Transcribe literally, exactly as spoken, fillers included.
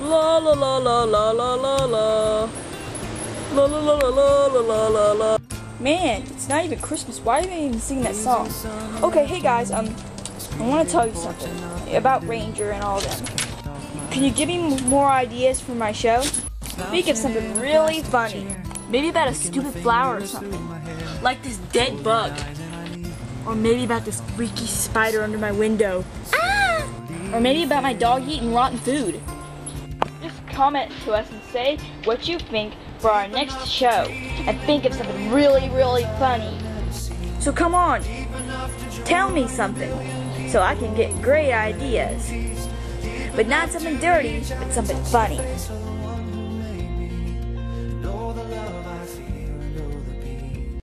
La la la la la la la la. La la la la la la la la. Man, it's not even Christmas. Why are they even singing that song? Okay, hey guys, um, I want to tell you something about Ranger and all them. Can you give me more ideas for my show? Think of something really funny. Maybe about a stupid flower or something. Like this dead bug. Or maybe about this freaky spider under my window. Ah! Or maybe about my dog eating rotten food. Just comment to us and say what you think for our next show. And think of something really, really funny. So come on, tell me something so I can get great ideas. But not something dirty, but something funny.